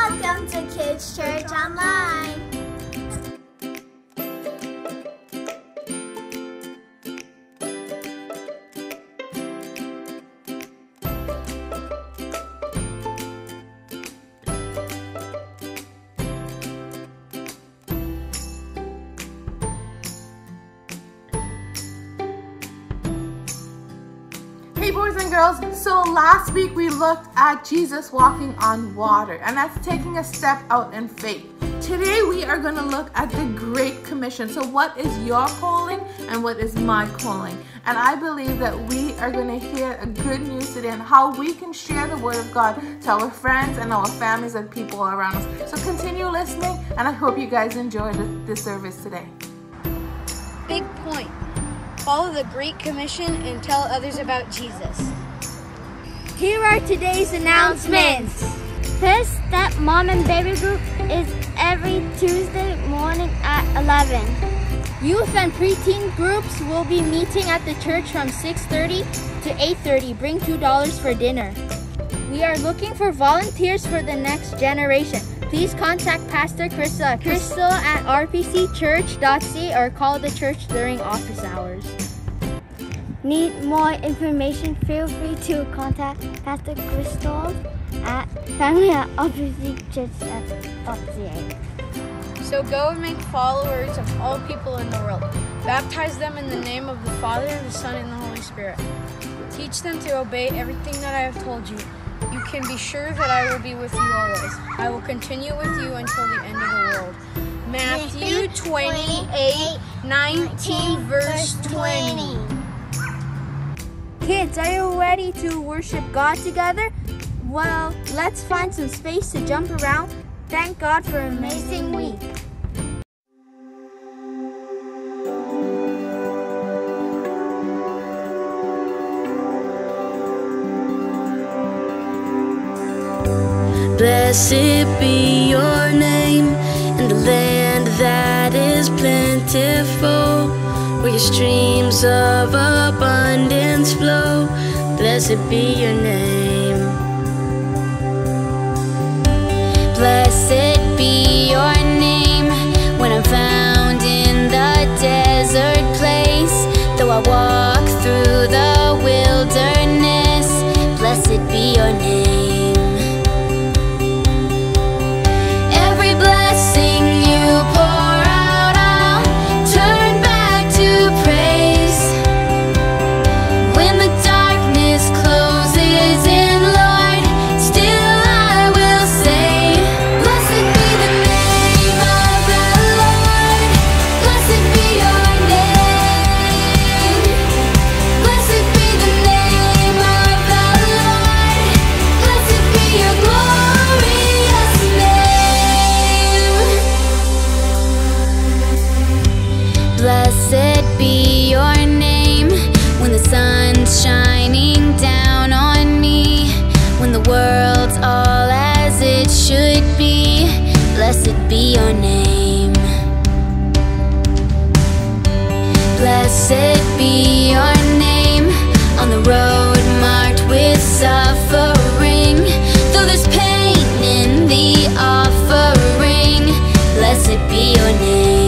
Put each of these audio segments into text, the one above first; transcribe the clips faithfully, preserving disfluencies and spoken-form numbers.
Welcome to Kids Church Online. Hey boys and girls, so last week we looked at Jesus walking on water, and that's taking a step out in faith. Today we are going to look at the Great Commission. So what is your calling and what is my calling? And I believe that we are going to hear a good news today on how we can share the Word of God to our friends and our families and people around us. So continue listening, and I hope you guys enjoy the, the service today. Big point. Follow the Great Commission and tell others about Jesus. Here are today's announcements. First Step Mom and Baby Group is every Tuesday morning at eleven. Youth and preteen groups will be meeting at the church from six thirty to eight thirty. Bring two dollars for dinner. We are looking for volunteers for the next generation. Please contact Pastor Crystal, Crystal at r p c church dot c a or call the church during office hours. Need more information? Feel free to contact Pastor Crystal at family at r p c church dot c a. So go and make followers of all people in the world. Baptize them in the name of the Father, the Son, and the Holy Spirit. Teach them to obey everything that I have told you. You can be sure that I will be with you always. I will continue with you until the end of the world. Matthew twenty-eight nineteen, verse twenty. Kids, are you ready to worship God together? Well, let's find some space to jump around. Thank God for an amazing week. Blessed be your name in the land that is plentiful, where your streams of abundance flow. Blessed be your name. Blessed be your name when I'm found in the desert place. Though I walk through the wilderness, blessed be your name. Blessed be your name when the sun's shining down on me, when the world's all as it should be. Blessed be your name. Blessed be your name on the road marked with suffering. Though there's pain in the offering, blessed be your name.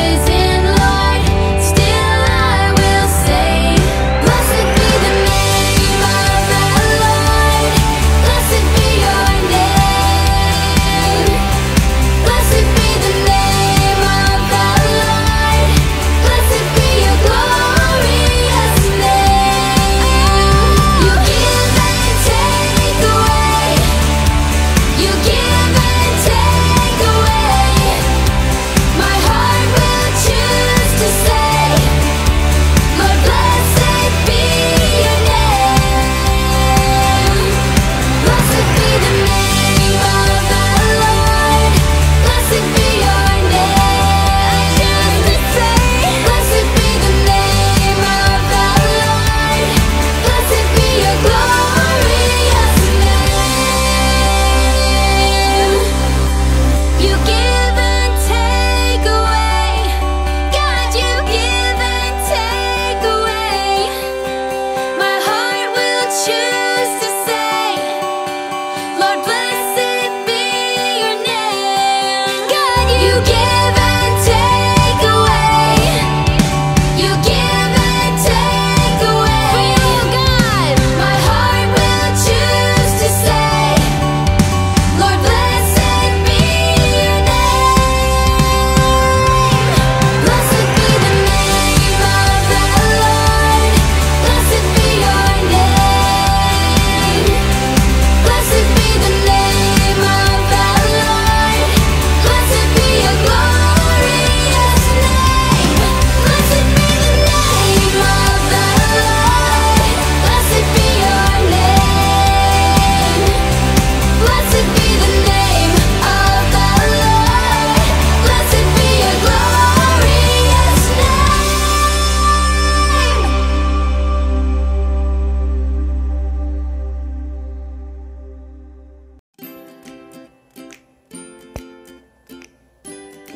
Blessed be the name.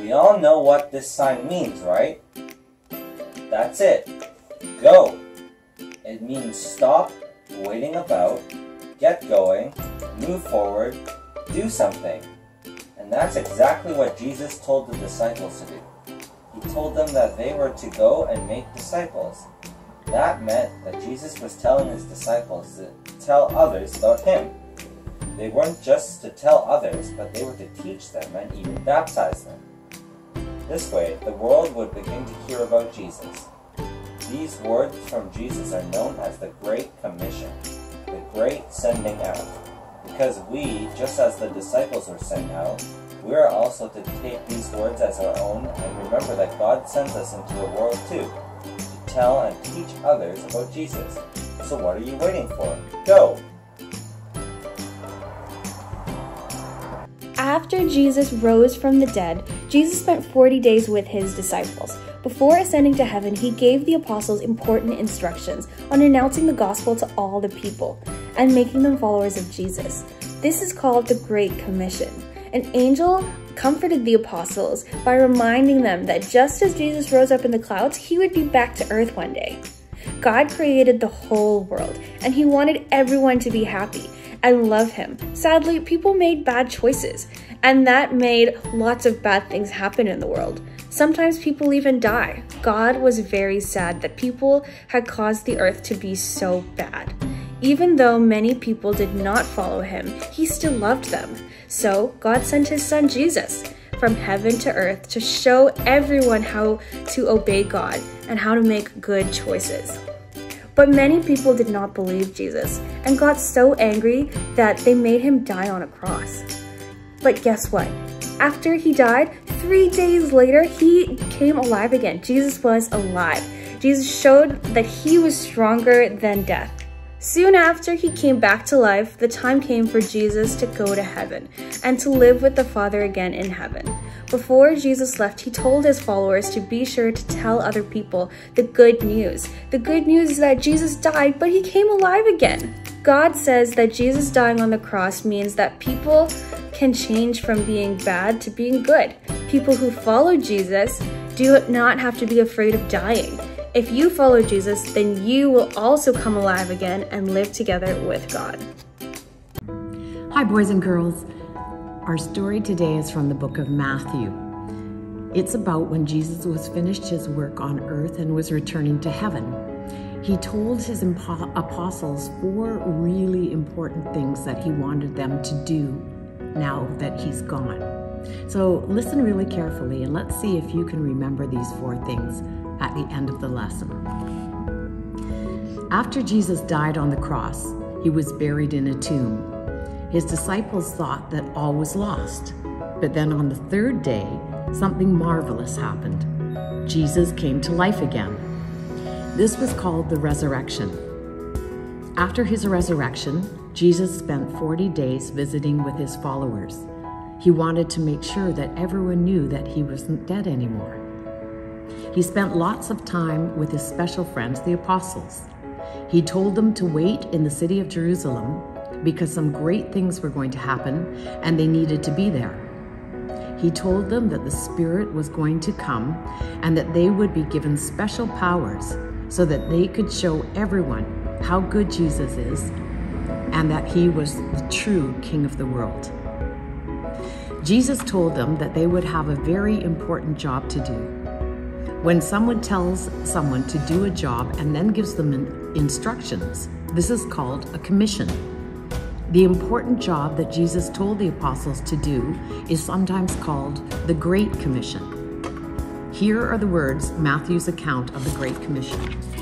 We all know what this sign means, right? That's it. Go. It means stop waiting about, get going, move forward, do something. And that's exactly what Jesus told the disciples to do. He told them that they were to go and make disciples. That meant that Jesus was telling his disciples to tell others about him. They weren't just to tell others, but they were to teach them and even baptize them. This way, the world would begin to hear about Jesus. These words from Jesus are known as the Great Commission, the Great Sending Out. Because we, just as the disciples were sent out, we are also to take these words as our own and remember that God sends us into the world too, to tell and teach others about Jesus. So what are you waiting for? Go! After Jesus rose from the dead, Jesus spent forty days with his disciples. Before ascending to heaven, he gave the apostles important instructions on announcing the gospel to all the people and making them followers of Jesus. This is called the Great Commission. An angel comforted the apostles by reminding them that just as Jesus rose up in the clouds, he would be back to earth one day. God created the whole world, and he wanted everyone to be happy and love him. Sadly, people made bad choices, and that made lots of bad things happen in the world. Sometimes people even die. God was very sad that people had caused the earth to be so bad. Even though many people did not follow him, he still loved them. So God sent his son Jesus from heaven to earth to show everyone how to obey God and how to make good choices. But many people did not believe Jesus and got so angry that they made him die on a cross. But guess what? After he died, three days later, he came alive again. Jesus was alive. Jesus showed that he was stronger than death. Soon after he came back to life, the time came for Jesus to go to heaven and to live with the Father again in heaven. Before Jesus left, he told his followers to be sure to tell other people the good news. The good news is that Jesus died, but he came alive again. God says that Jesus dying on the cross means that people can change from being bad to being good. People who follow Jesus do not have to be afraid of dying. If you follow Jesus, then you will also come alive again and live together with God. Hi, boys and girls. Our story today is from the book of Matthew. It's about when Jesus was finished his work on earth and was returning to heaven. He told his apostles four really important things that he wanted them to do now that he's gone. So listen really carefully and let's see if you can remember these four things at the end of the lesson. After Jesus died on the cross, he was buried in a tomb. His disciples thought that all was lost. But then on the third day, something marvelous happened. Jesus came to life again. This was called the resurrection. After his resurrection, Jesus spent forty days visiting with his followers. He wanted to make sure that everyone knew that he wasn't dead anymore. He spent lots of time with his special friends, the apostles. He told them to wait in the city of Jerusalem because some great things were going to happen and they needed to be there. He told them that the Spirit was going to come and that they would be given special powers so that they could show everyone how good Jesus is and that he was the true King of the world. Jesus told them that they would have a very important job to do. When someone tells someone to do a job and then gives them instructions, this is called a commission. The important job that Jesus told the apostles to do is sometimes called the Great Commission. Here are the words, Matthew's account of the Great Commission.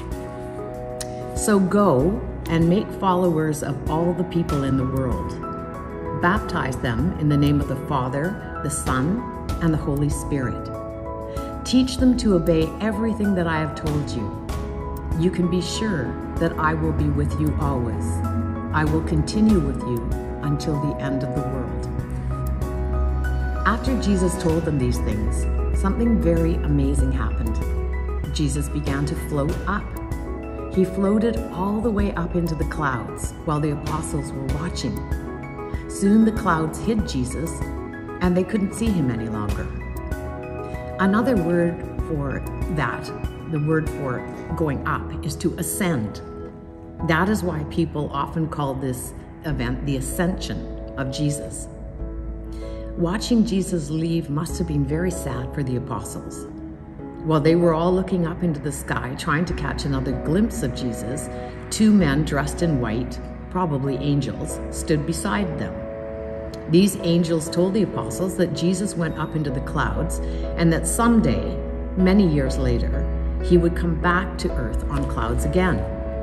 So go and make followers of all the people in the world. Baptize them in the name of the Father, the Son, and the Holy Spirit. Teach them to obey everything that I have told you. You can be sure that I will be with you always. I will continue with you until the end of the world. After Jesus told them these things, something very amazing happened. Jesus began to float up. He floated all the way up into the clouds while the apostles were watching. Soon the clouds hid Jesus and they couldn't see him any longer. Another word for that, the word for going up, is to ascend. That is why people often call this event the Ascension of Jesus. Watching Jesus leave must have been very sad for the apostles. While they were all looking up into the sky, trying to catch another glimpse of Jesus, two men dressed in white, probably angels, stood beside them. These angels told the apostles that Jesus went up into the clouds and that someday, many years later, he would come back to earth on clouds again.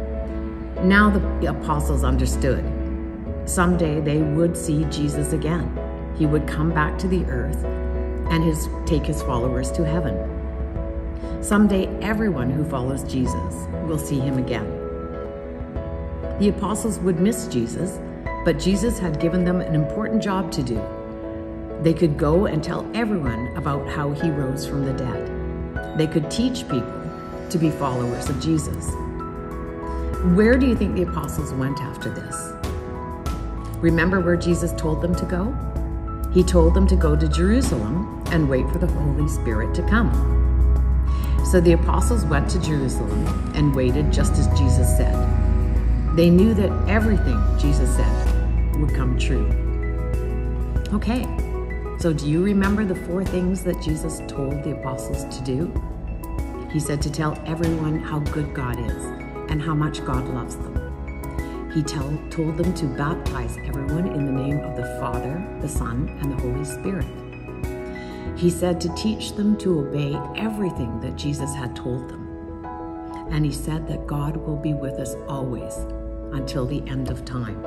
Now the apostles understood. Someday they would see Jesus again. He would come back to the earth and his, take his followers to heaven. Someday everyone who follows Jesus will see him again. The apostles would miss Jesus, but Jesus had given them an important job to do. They could go and tell everyone about how he rose from the dead. They could teach people to be followers of Jesus. Where do you think the apostles went after this? Remember where Jesus told them to go? He told them to go to Jerusalem and wait for the Holy Spirit to come. So the apostles went to Jerusalem and waited just as Jesus said. They knew that everything Jesus said would come true. Okay, so do you remember the four things that Jesus told the apostles to do? He said to tell everyone how good God is and how much God loves them. He tell, told them to baptize everyone in the name of the Father, the Son, and the Holy Spirit. He said to teach them to obey everything that Jesus had told them. And he said that God will be with us always until the end of time.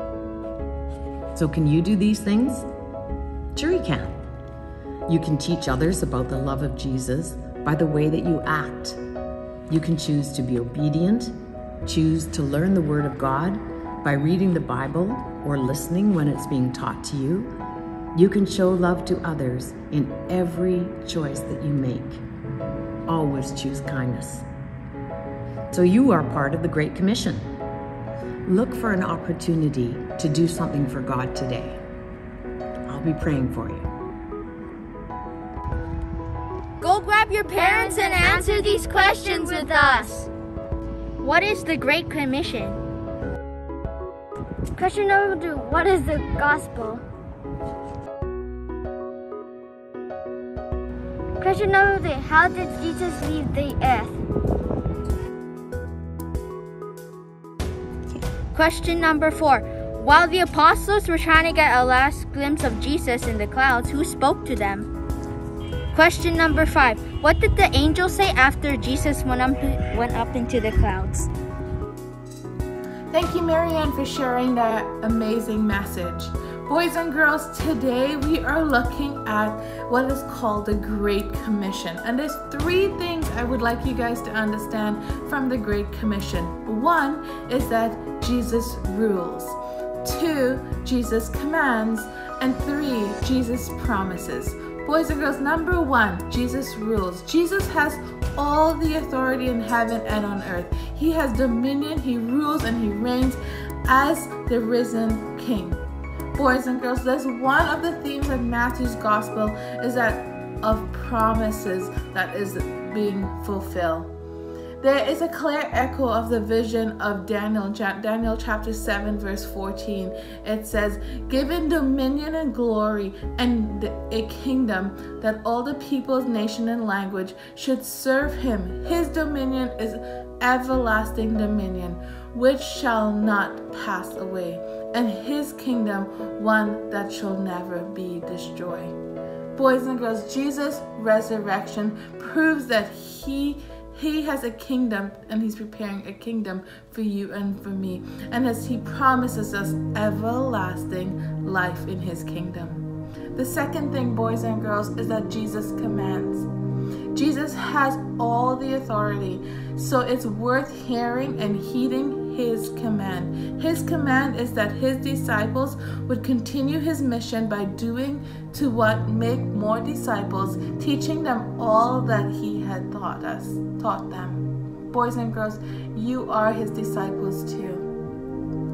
So can you do these things? Sure you can. You can teach others about the love of Jesus by the way that you act. You can choose to be obedient, choose to learn the Word of God by reading the Bible or listening when it's being taught to you. You can show love to others in every choice that you make. Always choose kindness. So you are part of the Great Commission. Look for an opportunity to do something for God today. I'll be praying for you. Go grab your parents and answer these questions with us. What is the Great Commission? Question number two, what is the gospel? Question number three, how did Jesus leave the earth? Question number four, while the apostles were trying to get a last glimpse of Jesus in the clouds, who spoke to them? Question number five, what did the angel say after Jesus went up, went up into the clouds? Thank you, Marianne, for sharing that amazing message. Boys and girls, today we are looking at what is called the Great Commission. And there's three things I would like you guys to understand from the Great Commission. One is that Jesus rules. Two, Jesus commands. And three, Jesus promises. Boys and girls, number one, Jesus rules. Jesus has all the authority in heaven and on earth. He has dominion, he rules, and he reigns as the risen King. Boys and girls, there's one of the themes of Matthew's gospel is that of promises that is being fulfilled. There is a clear echo of the vision of Daniel, Daniel chapter seven, verse fourteen. It says, given dominion and glory and a kingdom that all the peoples, nation, and language should serve him. His dominion is everlasting dominion, which shall not pass away, and his kingdom one that shall never be destroyed. Boys and girls, Jesus' resurrection proves that he He has a kingdom, and he's preparing a kingdom for you and for me. And as he promises us everlasting life in his kingdom. The second thing, boys and girls, is that Jesus commands. Jesus has all the authority, so it's worth hearing and heeding his command. His command is that his disciples would continue his mission by doing to what make more disciples, teaching them all that he had taught us, taught them. Boys and girls, you are his disciples too.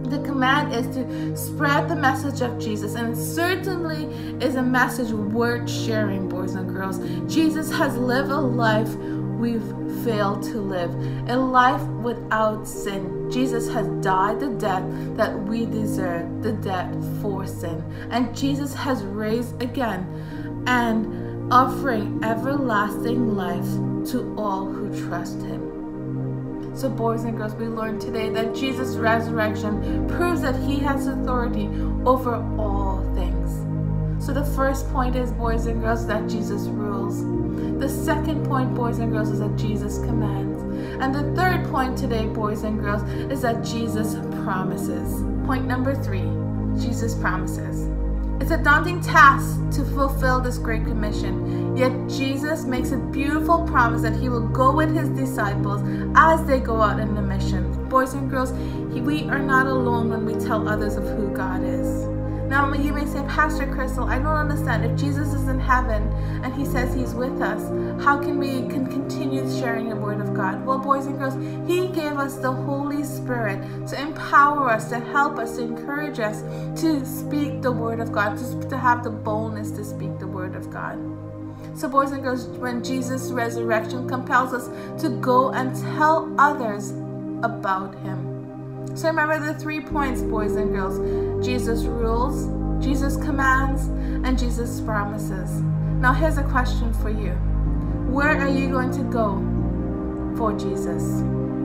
The command is to spread the message of Jesus, and it certainly is a message worth sharing, boys and girls. Jesus has lived a life we've failed to live, a life without sin. Jesus has died the death that we deserve, the death for sin. And Jesus has raised again and offering everlasting life to all who trust him. So boys and girls, we learned today that Jesus' resurrection proves that he has authority over all things. So the first point is, boys and girls, that Jesus rules. The second point, boys and girls, is that Jesus commands. And the third point today, boys and girls, is that Jesus promises. Point number three, Jesus promises. It's a daunting task to fulfill this great commission, yet Jesus makes a beautiful promise that he will go with his disciples as they go out in the mission. Boys and girls, he, we are not alone when we tell others of who God is. Now you may say, Pastor Crystal, I don't understand. If Jesus is in heaven and he says he's with us, how can we can continue sharing the word of God? Well, boys and girls, he gave us the Holy Spirit to empower us, to help us, to encourage us to speak the word of God, to, to have the boldness to speak the word of God. So boys and girls, when Jesus' resurrection compels us to go and tell others about him. So remember the three points, boys and girls. Jesus rules, Jesus commands, and Jesus promises. Now here's a question for you. Where are you going to go for Jesus?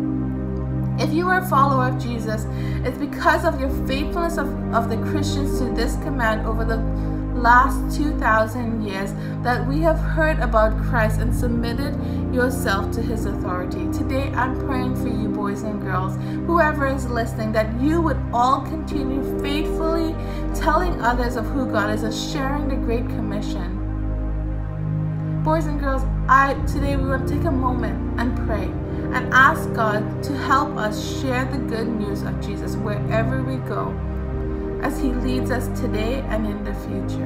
If you are a follower of Jesus, it's because of your faithfulness of, of the Christians to this command over the last two thousand years that we have heard about Christ and submitted yourself to his authority. Today I'm praying for you, boys and girls, whoever is listening, that you would all continue faithfully telling others of who God is and sharing the Great Commission. Boys and girls, I today we want to take a moment and pray and ask God to help us share the good news of Jesus wherever we go, as he leads us today and in the future.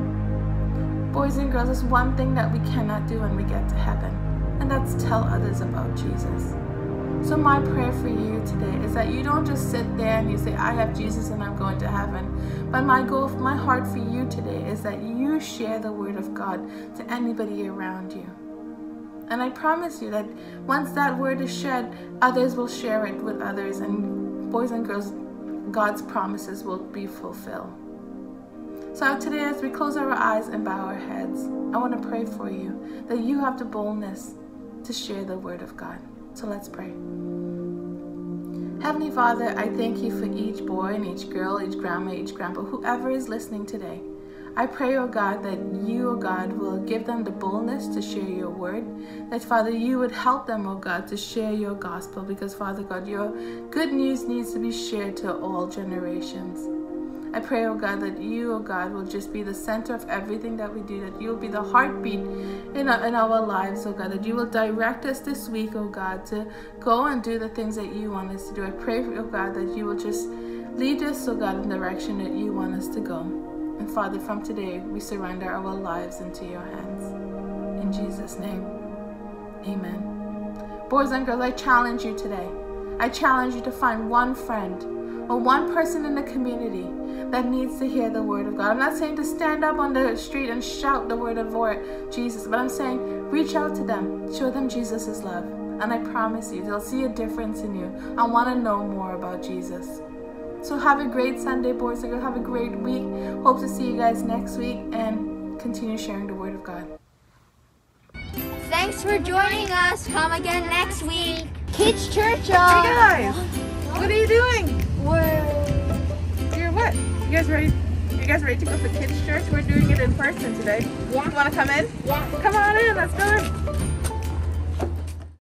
Boys and girls, there's one thing that we cannot do when we get to heaven, and that's tell others about Jesus. So my prayer for you today is that you don't just sit there and you say, I have Jesus and I'm going to heaven. But my goal, my heart for you today is that you share the word of God to anybody around you. And I promise you that once that word is shared, others will share it with others, and boys and girls, God's promises will be fulfilled. So today, as we close our eyes and bow our heads, I want to pray for you that you have the boldness to share the word of God. So let's pray. Heavenly Father, I thank you for each boy and each girl, each grandma, each grandpa, whoever is listening today. I pray, oh God, that you, oh God, will give them the boldness to share your word. That, Father, you would help them, oh God, to share your gospel. Because, Father God, your good news needs to be shared to all generations. I pray, oh God, that you, oh God, will just be the center of everything that we do. That you will be the heartbeat in our, in our lives, oh God. That you will direct us this week, oh God, to go and do the things that you want us to do. I pray, oh God, that you will just lead us, oh God, in the direction that you want us to go. And Father, from today, we surrender our lives into your hands. In Jesus' name, amen. Boys and girls, I challenge you today. I challenge you to find one friend or one person in the community that needs to hear the word of God. I'm not saying to stand up on the street and shout the word of Lord Jesus, but I'm saying reach out to them, show them Jesus' love. And I promise you, they'll see a difference in you. I want to know more about Jesus. So have a great Sunday, boys and girls. Have a great week. Hope to see you guys next week and continue sharing the word of God. Thanks for joining us. Come again next week. Kids Church, y'all. Hey guys, what are you doing? We're... You're what? You guys ready? You guys ready to go to Kids Church? We're doing it in person today. Yeah. You want to come in? Yeah. Come on in. Let's go.